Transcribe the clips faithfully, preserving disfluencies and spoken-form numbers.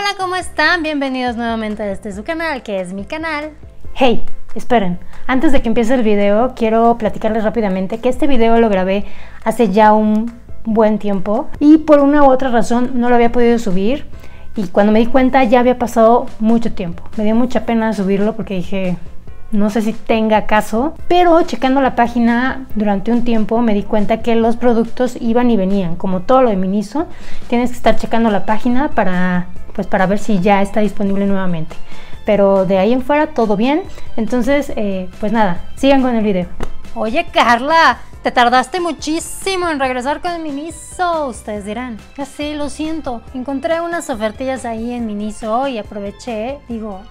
Hola, ¿cómo están? Bienvenidos nuevamente a este su canal, que es mi canal. Hey, esperen, antes de que empiece el video, quiero platicarles rápidamente que este video lo grabé hace ya un buen tiempo y por una u otra razón no lo había podido subir, y cuando me di cuenta ya había pasado mucho tiempo. Me dio mucha pena subirlo porque dije, no sé si tenga caso, pero checando la página durante un tiempo me di cuenta que los productos iban y venían, como todo lo de Miniso. Tienes que estar checando la página para, pues, para ver si ya está disponible nuevamente, pero de ahí en fuera todo bien. Entonces, eh, pues nada, sigan con el video. Oye, Carla, te tardaste muchísimo en regresar con Miniso. Ustedes dirán, ya sé, lo siento. Encontré unas ofertillas ahí en Miniso y aproveché, digo,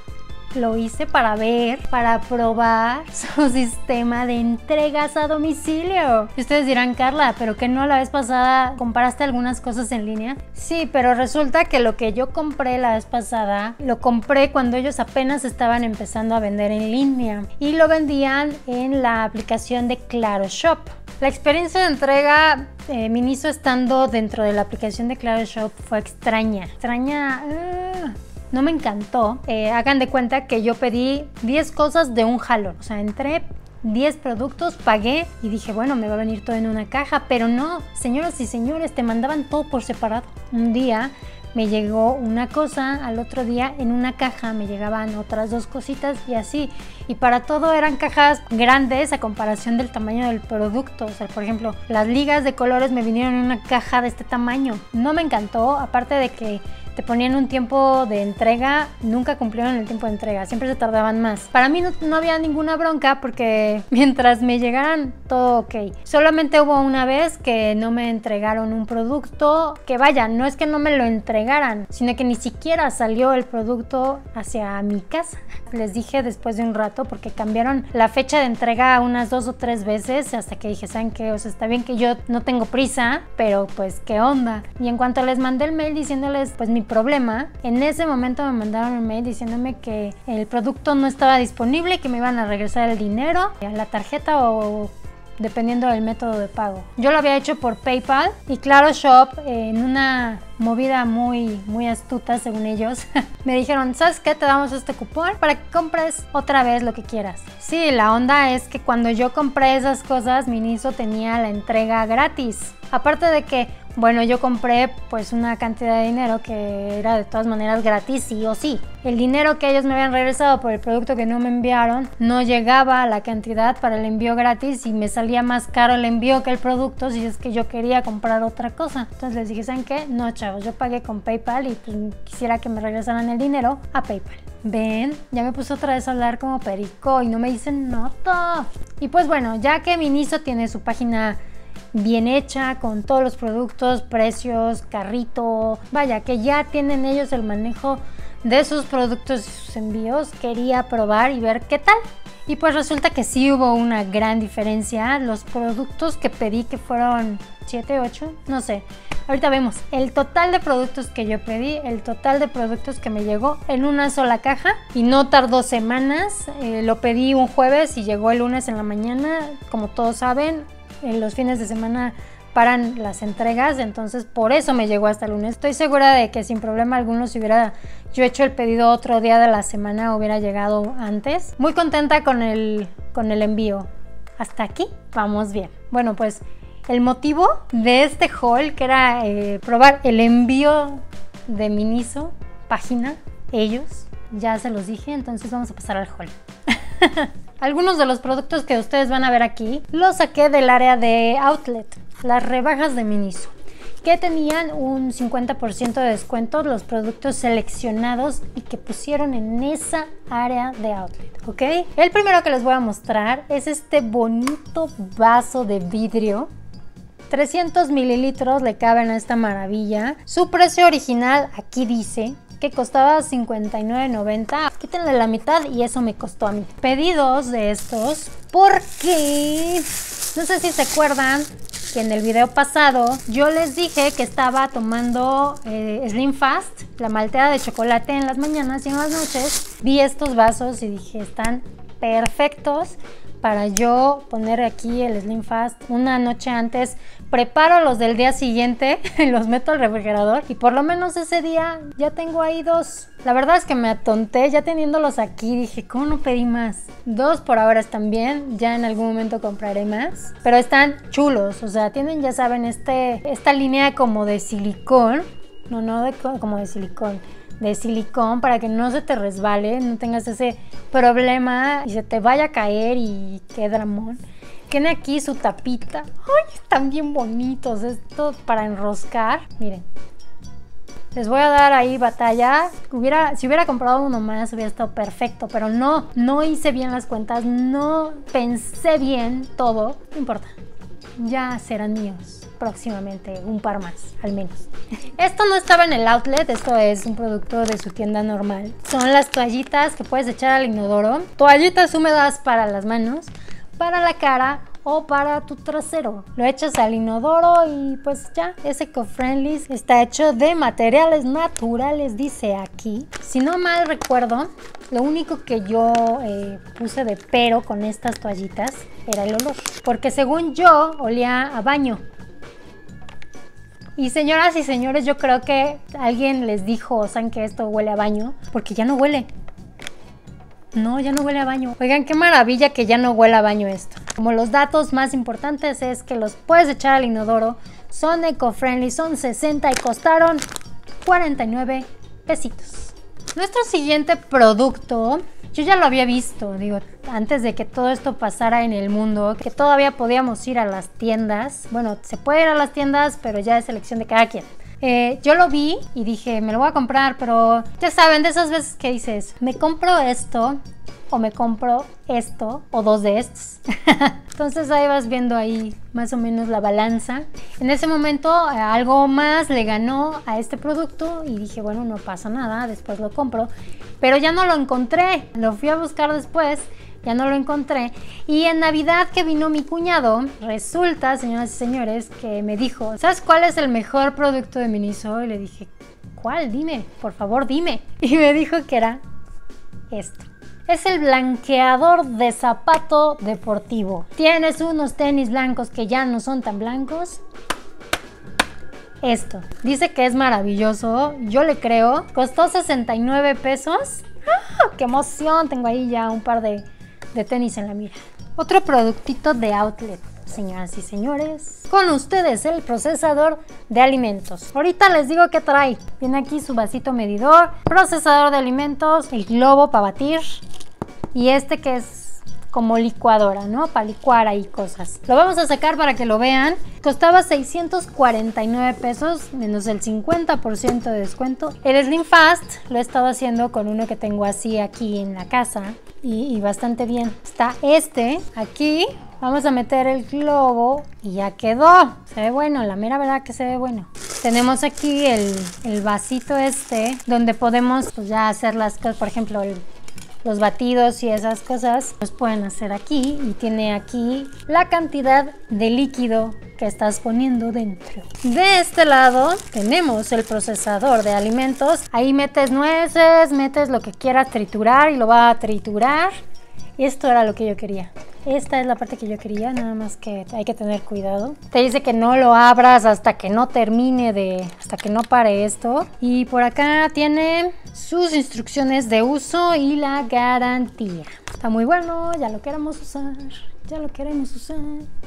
lo hice para ver, para probar su sistema de entregas a domicilio. Y ustedes dirán, Carla, ¿pero que no la vez pasada compraste algunas cosas en línea? Sí, pero resulta que lo que yo compré la vez pasada, lo compré cuando ellos apenas estaban empezando a vender en línea y lo vendían en la aplicación de Claro Shop. La experiencia de entrega eh, Miniso estando dentro de la aplicación de Claro Shop fue extraña. Extraña... Uh... No me encantó. Eh, hagan de cuenta que yo pedí diez cosas de un jalón. O sea, entré diez productos, pagué y dije, bueno, me va a venir todo en una caja. Pero no, señoras y señores, te mandaban todo por separado. Un día me llegó una cosa, al otro día en una caja me llegaban otras dos cositas y así. Y para todo eran cajas grandes a comparación del tamaño del producto. O sea, por ejemplo, las ligas de colores me vinieron en una caja de este tamaño. No me encantó, aparte de que te ponían un tiempo de entrega, nunca cumplieron el tiempo de entrega, siempre se tardaban más. Para mí no, no había ninguna bronca porque mientras me llegaran todo ok. Solamente hubo una vez que no me entregaron un producto, que vaya, no es que no me lo entregaran, sino que ni siquiera salió el producto hacia mi casa. Les dije después de un rato porque cambiaron la fecha de entrega unas dos o tres veces hasta que dije, ¿saben qué? O sea, está bien que yo no tengo prisa, pero pues ¿qué onda? Y en cuanto les mandé el mail diciéndoles pues mi problema, en ese momento me mandaron un mail diciéndome que el producto no estaba disponible, que me iban a regresar el dinero a la tarjeta o dependiendo del método de pago. Yo lo había hecho por PayPal y Claro Shop, eh, en una movida muy muy astuta según ellos, me dijeron, ¿sabes qué? Te damos este cupón para que compres otra vez lo que quieras. Sí, la onda es que cuando yo compré esas cosas, Miniso tenía la entrega gratis. Aparte de que, bueno, yo compré pues una cantidad de dinero que era de todas maneras gratis sí o sí. El dinero que ellos me habían regresado por el producto que no me enviaron no llegaba a la cantidad para el envío gratis y me salía más caro el envío que el producto si es que yo quería comprar otra cosa. Entonces les dije, ¿saben qué? No, chavos, yo pagué con PayPal y pues quisiera que me regresaran el dinero a PayPal. Ven, ya me puse otra vez a hablar como perico y no me dicen nota. Y pues bueno, ya que Miniso tiene su página bien hecha con todos los productos, precios, carrito, vaya, que ya tienen ellos el manejo de sus productos y sus envíos, quería probar y ver qué tal. Y pues resulta que sí hubo una gran diferencia. Los productos que pedí, que fueron siete, ocho, no sé, ahorita vemos el total de productos que yo pedí, el total de productos que me llegó en una sola caja y no tardó semanas. Eh, lo pedí un jueves y llegó el lunes en la mañana. Como todos saben, en los fines de semana paran las entregas, entonces por eso me llegó hasta el lunes. Estoy segura de que sin problema alguno, si hubiera yo hecho el pedido otro día de la semana, hubiera llegado antes. Muy contenta con el, con el envío. Hasta aquí vamos bien. Bueno, pues el motivo de este haul, que era eh, probar el envío de Miniso, página, ellos, ya se los dije, entonces vamos a pasar al haul. Algunos de los productos que ustedes van a ver aquí los saqué del área de outlet, las rebajas de Miniso, que tenían un cincuenta por ciento de descuento los productos seleccionados y que pusieron en esa área de outlet, ¿ok? El primero que les voy a mostrar es este bonito vaso de vidrio. trescientos mililitros le caben a esta maravilla. Su precio original aquí dice que costaba cincuenta y nueve noventa. Quítenle la mitad y eso me costó a mí. Pedí dos de estos porque no sé si se acuerdan que en el video pasado yo les dije que estaba tomando eh, Slim Fast, la malteada de chocolate en las mañanas y en las noches. Vi estos vasos y dije, están perfectos para yo poner aquí el Slim Fast una noche antes. Preparo los del día siguiente, los meto al refrigerador y por lo menos ese día ya tengo ahí dos. La verdad es que me atonté ya teniéndolos aquí. Dije, ¿cómo no pedí más? Dos por ahora están bien, ya en algún momento compraré más. Pero están chulos, o sea, tienen, ya saben, este, esta línea como de silicón. No, no de, como de silicón. De silicón para que no se te resbale, no tengas ese problema y se te vaya a caer y qué dramón. Tiene aquí su tapita. ¡Ay, están bien bonitos! Esto para enroscar. Miren. Les voy a dar ahí batalla. Hubiera, si hubiera comprado uno más hubiera estado perfecto, pero no, no hice bien las cuentas, no pensé bien todo. No importa. Ya serán míos próximamente, un par más, al menos. Esto no estaba en el outlet, esto es un producto de su tienda normal. Son las toallitas que puedes echar al inodoro. Toallitas húmedas para las manos, para la cara o para tu trasero. Lo echas al inodoro y pues ya, es eco-friendly. Está hecho de materiales naturales, dice aquí. Si no mal recuerdo, lo único que yo eh, puse de pero con estas toallitas era el olor. Porque según yo, olía a baño. Y señoras y señores, yo creo que alguien les dijo, ¿saben que esto huele a baño? Porque ya no huele. No, ya no huele a baño. Oigan, qué maravilla que ya no huele a baño esto. Como los datos más importantes es que los puedes echar al inodoro, son eco-friendly, son sesenta y costaron cuarenta y nueve pesitos. Nuestro siguiente producto, yo ya lo había visto, digo, antes de que todo esto pasara en el mundo, que todavía podíamos ir a las tiendas. Bueno, se puede ir a las tiendas, pero ya es elección de cada quien. Eh, yo lo vi y dije, me lo voy a comprar, pero ya saben, de esas veces que dices, me compro esto o me compro esto o dos de estos. Entonces ahí vas viendo ahí más o menos la balanza. En ese momento eh, algo más le ganó a este producto y dije, bueno, no pasa nada, después lo compro. Pero ya no lo encontré, lo fui a buscar después. Ya no lo encontré. Y en Navidad que vino mi cuñado, resulta, señoras y señores, que me dijo, ¿sabes cuál es el mejor producto de Miniso? Y le dije, ¿cuál? Dime, por favor, dime. Y me dijo que era esto. Es el blanqueador de zapato deportivo. ¿Tienes unos tenis blancos que ya no son tan blancos? Esto. Dice que es maravilloso. Yo le creo. Costó sesenta y nueve pesos. ¡Ah, qué emoción! Tengo ahí ya un par de... de tenis en la mira. Otro productito de outlet, señoras y señores. Con ustedes el procesador de alimentos. Ahorita les digo qué trae. Viene aquí su vasito medidor, procesador de alimentos, el globo para batir y este que es como licuadora, ¿no? Para licuar ahí cosas. Lo vamos a sacar para que lo vean. Costaba seiscientos cuarenta y nueve pesos, menos el cincuenta por ciento de descuento. El Slim Fast lo he estado haciendo con uno que tengo así aquí en la casa. Y, y bastante bien. Está este aquí. Vamos a meter el globo y ya quedó. Se ve bueno, la mera verdad que se ve bueno. Tenemos aquí el, el vasito este donde podemos pues, ya hacer las cosas, por ejemplo, el, los batidos y esas cosas los pueden hacer aquí y tiene aquí la cantidad de líquido que estás poniendo dentro. De este lado tenemos el procesador de alimentos. Ahí metes nueces, metes lo que quieras triturar y lo va a triturar. Y esto era lo que yo quería. Esta es la parte que yo quería, nada más que hay que tener cuidado. Te dice que no lo abras hasta que no termine de... hasta que no pare esto. Y por acá tiene sus instrucciones de uso y la garantía. Está muy bueno, ya lo queremos usar. Ya lo queremos usar.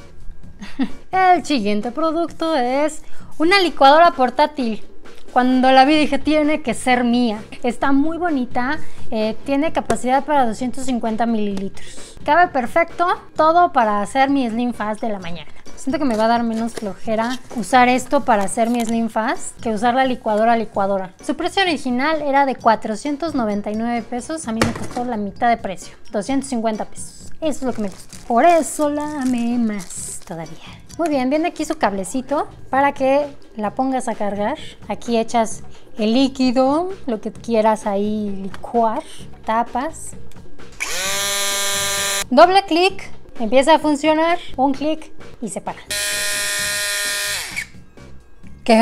El siguiente producto es una licuadora portátil. Cuando la vi dije, tiene que ser mía. Está muy bonita, eh, tiene capacidad para doscientos cincuenta mililitros. Cabe perfecto, todo para hacer mi Slim Fast de la mañana. Siento que me va a dar menos flojera usar esto para hacer mi Slim Fast que usar la licuadora licuadora. Su precio original era de cuatrocientos noventa y nueve pesos, a mí me costó la mitad de precio, doscientos cincuenta pesos. Eso es lo que me costó. Por eso la amé más todavía. Muy bien, viene aquí su cablecito para que la pongas a cargar. Aquí echas el líquido, lo que quieras ahí licuar, tapas. Doble clic, empieza a funcionar, un clic y se para. ¡Qué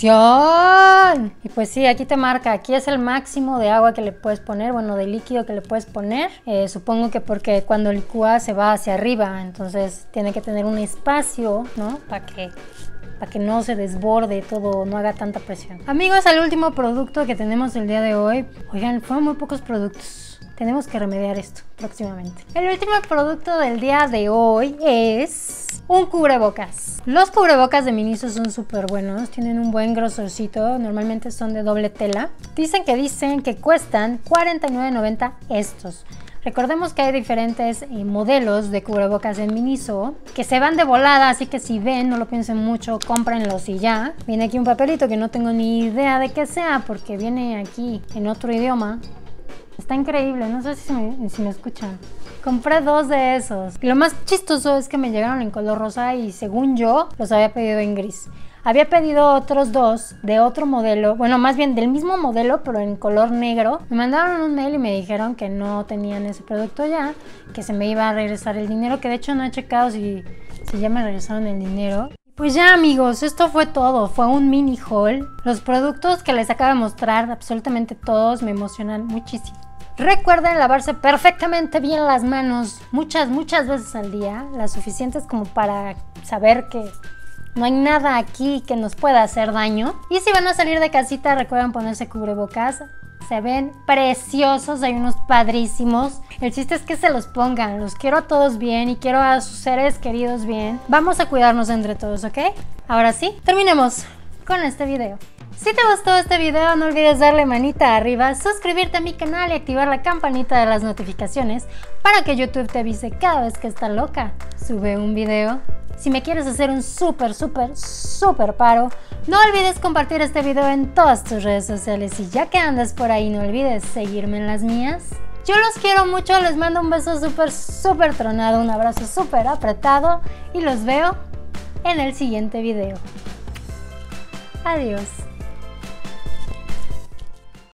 emoción! Y pues sí, aquí te marca, aquí es el máximo de agua que le puedes poner, bueno, de líquido que le puedes poner. Eh, supongo que porque cuando licúa se va hacia arriba, entonces tiene que tener un espacio, ¿no? Para que... para que no se desborde todo, no haga tanta presión. Amigos, el último producto que tenemos el día de hoy. Oigan, fueron muy pocos productos. Tenemos que remediar esto próximamente. El último producto del día de hoy es un cubrebocas. Los cubrebocas de Miniso son súper buenos, tienen un buen grosorcito, normalmente son de doble tela. Dicen que dicen que cuestan cuarenta y nueve noventa estos. Recordemos que hay diferentes eh, modelos de cubrebocas en Miniso que se van de volada, así que si ven, no lo piensen mucho, cómprenlos y ya. Viene aquí un papelito que no tengo ni idea de qué sea porque viene aquí en otro idioma. Está increíble, no sé si me, si me escuchan. Compré dos de esos. Y lo más chistoso es que me llegaron en color rosa y según yo los había pedido en gris. Había pedido otros dos de otro modelo, bueno, más bien del mismo modelo, pero en color negro. Me mandaron un mail y me dijeron que no tenían ese producto ya, que se me iba a regresar el dinero, que de hecho no he checado si, si ya me regresaron el dinero. Pues ya amigos, esto fue todo, fue un mini haul. Los productos que les acabo de mostrar, absolutamente todos, me emocionan muchísimo. Recuerden lavarse perfectamente bien las manos muchas, muchas veces al día, las suficientes como para saber que no hay nada aquí que nos pueda hacer daño. Y si van a salir de casita, recuerden ponerse cubrebocas. Se ven preciosos, hay unos padrísimos. El chiste es que se los pongan. Los quiero a todos bien y quiero a sus seres queridos bien. Vamos a cuidarnos entre todos, ¿ok? Ahora sí, terminemos con este video. Si te gustó este video, no olvides darle manita arriba, suscribirte a mi canal y activar la campanita de las notificaciones para que YouTube te avise cada vez que esta loca sube un video. Si me quieres hacer un súper, súper, súper paro, no olvides compartir este video en todas tus redes sociales y ya que andas por ahí, no olvides seguirme en las mías. Yo los quiero mucho, les mando un beso súper, súper tronado, un abrazo súper apretado y los veo en el siguiente video. Adiós.